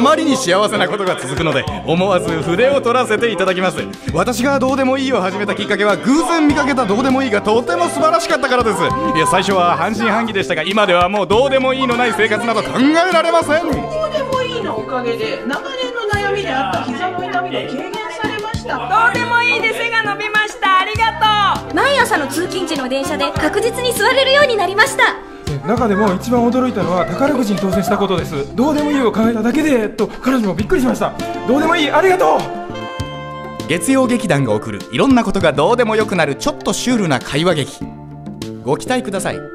まりに幸せなことが続くので思わず筆を取らせていただきます。私がどうでもいいを始めたきっかけは偶然見かけたどうでもいいがとても素晴らしかったからです。いや、最初は半信半疑でしたが、今ではもうどうでもいいのない生活など考えられません。 どうでもいいのおかげで長年の悩みであった膝の痛みが軽減されました。 どうでもいいで背が伸びました。ありがとう。 毎朝の通勤時の電車で確実に座れるようになりました。 中でも一番驚いたのは宝くじに当選したことです。どうでもいいを考えただけでと彼女もびっくりしました。どうでもいい、ありがとう。 月曜劇団が送るいろんなことがどうでもよくなるちょっとシュールな会話劇、ご期待ください。